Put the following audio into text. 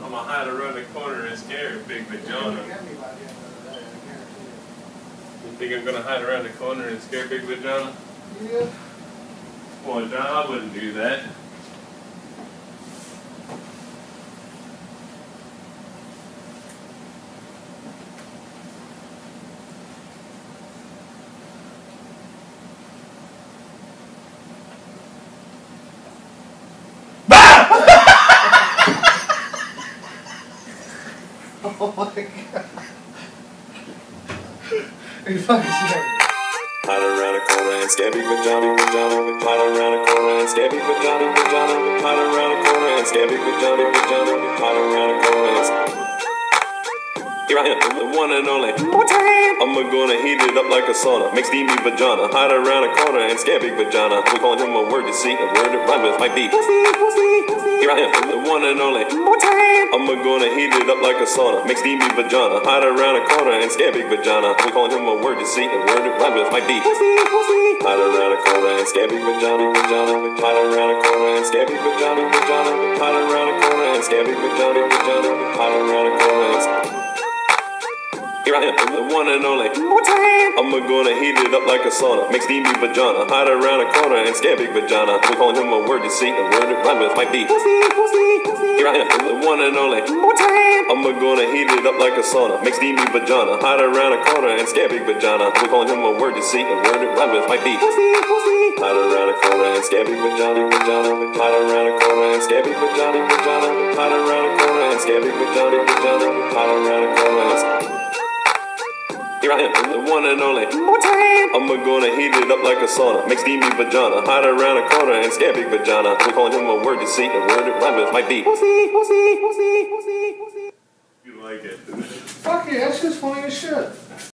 I'm gonna hide around the corner and scare Big Vagina. You think I'm gonna hide around the corner and scare Big Vagina? Yeah. Well, John, I wouldn't do that. Oh my god. Are you fucking serious? Hide around the corner and scare Big Vagina. Hide around the corner and scare Big Vagina. Hide around the corner and scare Big Vagina. Hide around the corner and here I am, the one and only. I'm gonna heat it up like a sauna. Make steamy vagina. Hide around the corner and scare Big Vagina. We calling him a word to see, a word that rhymes with my beat. Here I am, the one and only. I'm gonna heat it up like a sauna. Make steamy vagina. Hide around the corner and scare Big Vagina. We calling him a word to see, a word that rhymes with my beat. Hide around the corner and scare Big Vagina. Hide around the corner and scare Big Vagina. Hide around the corner and scare Big Vagina. Hide around the corner and here I am, the one and only. I'm gonna heat it up like a sauna. Make steamy vagina. Hide around the corner and scare Big Vagina. We calling him a word to see, a word that rhymes with my beat. Here I am, the one and only. I'm gonna heat it up like a sauna. Make steamy vagina. Hide around the corner and scare Big Vagina. We calling him a word to see, a word that rhymes with my beat. Hide around the corner and scare Big Vagina. Hide around the corner and scare Big Vagina. Hide around the corner and scare Big Vagina. Hide around the corner and here I am, the one and only. I'm gonna heat it up like a sauna. Make steamy vagina. Hide around the corner and scare Big Vagina. We calling him a word to see, a word that rhymes with my beat. You like it. Fuck yeah, that's just funny as shit.